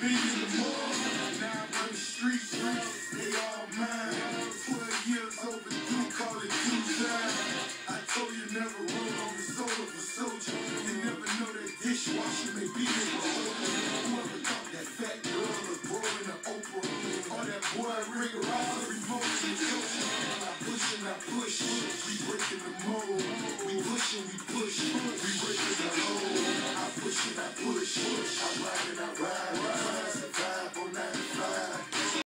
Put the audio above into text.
me in the mall. Now I'm on the street, they all mine. 12 years overdue, call it due time. I told you never roll on the soda for soldier. You never know that dishwasher may be in the holder. Whoever thought that fat girl was growing to Oprah? Or that boy Rick